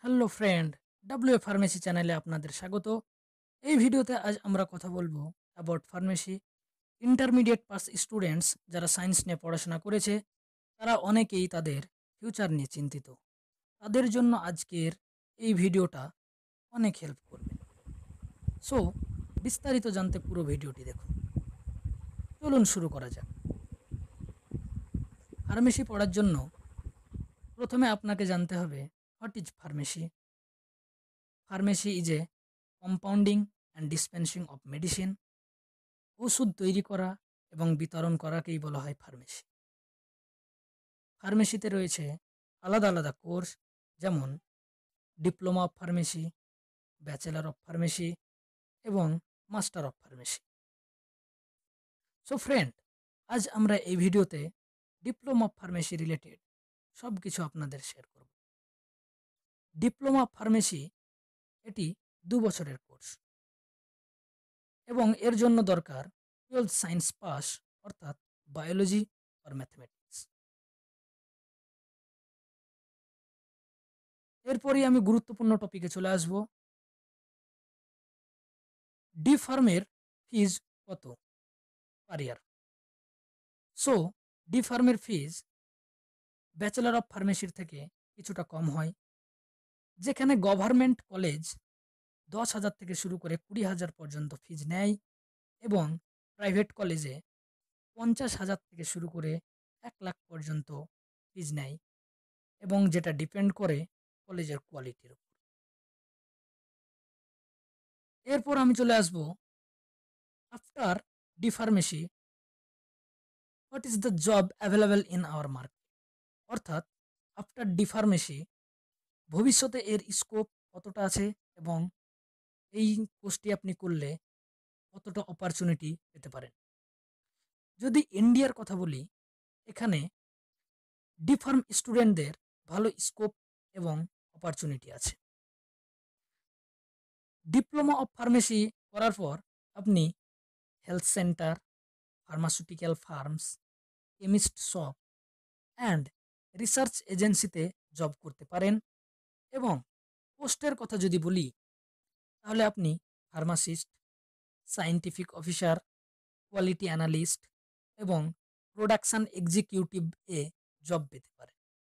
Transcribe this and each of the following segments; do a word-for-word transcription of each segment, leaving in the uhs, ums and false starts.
Hello friend, W A pharmacy চ্যানেলে আপনাদের স্বাগত। এই ভিডিওতে আজ আমরা কথা বলবো about pharmacy. Intermediate pass students যারা সায়েন্স নিয়ে পড়াশোনা করেছে তারা অনেকেই তাদের ফিউচার নিয়ে চিন্তিত। তাদের জন্য আজকের এই ভিডিওটা অনেক হেল্প করবে। সো বিস্তারিত জানতে পুরো ভিডিওটি দেখুন। চলুন শুরু করা যাক। ফার্মেসি পড়ার জন্য প্রথমে আপনাকে জানতে হবে what is pharmacy. Pharmacy is a compounding and dispensing of medicine. ওষুধ তৈরি করা এবং বিতরণ করাকেই বলা হয় ফার্মেসি। ফার্মেসিতে রয়েছে আলাদা আলাদা কোর্স, যেমন diploma of pharmacy, bachelor of pharmacy এবং master of pharmacy. So friend, আজ আমরা এই ভিডিওতে ডিপ্লোমা অফ ফার্মেসি রিলেটেড সব কিছু আপনাদের শেয়ার করব। ডিপ্লোমা অফ ফার্মেসি এটি দু বছরের কোর্স এবং এর জন্য দরকার টুয়েলভ সায়েন্স পাস, অর্থাৎ বায়োলজি আর ম্যাথমেটিক্স। এরপরই আমি গুরুত্বপূর্ণ টপিকে চলে আসব। ডি ফার্মের ফিজ কত পার ইয়ার? সো ডি ফার্মের ফিজ ব্যাচেলর অফ ফার্মেসির থেকে কিছুটা কম হয়, যেখানে গভর্নমেন্ট কলেজ দশ হাজার থেকে শুরু করে কুড়ি হাজার পর্যন্ত ফিজ নেয় এবং প্রাইভেট কলেজে পঞ্চাশ হাজার থেকে শুরু করে এক লাখ পর্যন্ত ফিজ নেয়, এবং যেটা ডিপেন্ড করে কলেজের কোয়ালিটির উপর। এরপর আমি চলে আসব after D pharmacy what is the job available in our market. অর্থাৎ আফটার ডি ফার্মেসি ভবিষ্যতে এর স্কোপ কতটা আছে এবং এই কোর্সটি আপনি করলে কতটা অপরচুনিটি পেতে পারেন। যদি ইন্ডিয়ার কথা বলি, এখানে ডি ফার্ম স্টুডেন্টদের ভালো স্কোপ এবং অপরচুনিটি আছে। ডিপ্লোমা অফ ফার্মেসি করার পর আপনি health centre, pharmaceutical firms, chemist shop and research এজেন্সিতে জব করতে পারেন। এবং পোস্টের কথা যদি বলি, তাহলে আপনি pharmacist, scientific officer, quality analyst এবং প্রোডাকশন এক্সিকিউটিভ এ জব পেতে পারেন।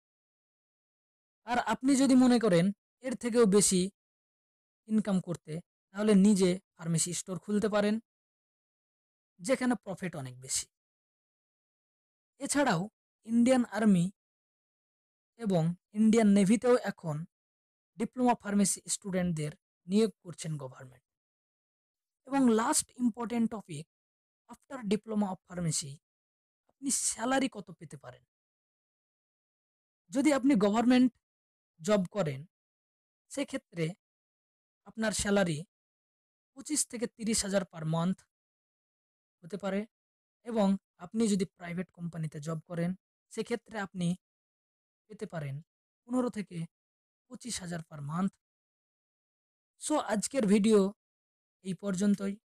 আর আপনি যদি মনে করেন এর থেকেও বেশি ইনকাম করতে, তাহলে নিজে ফার্মেসি স্টোর খুলতে পারেন, যেখানে প্রফিট অনেক বেশি। এছাড়াও ইন্ডিয়ান আর্মি এবং ইন্ডিয়ান নেভিতেও এখন ডিপ্লোমা ফার্মেসি স্টুডেন্টদের নিয়োগ করছেন গভর্নমেন্ট। এবং last important topic, after diploma of pharmacy আপনি স্যালারি কত পেতে পারেন। যদি আপনি গভর্নমেন্ট জব করেন, সেক্ষেত্রে আপনার স্যালারি পঁচিশ থেকে তিরিশ হাজার পার মান্থ হতে পারে। এবং আপনি যদি প্রাইভেট কোম্পানিতে জব করেন, সেক্ষেত্রে আপনি পেতে পারেন পনেরো থেকে পঁচিশ হাজার পার মান্থ। সো আজকের ভিডিও এই পর্যন্তই।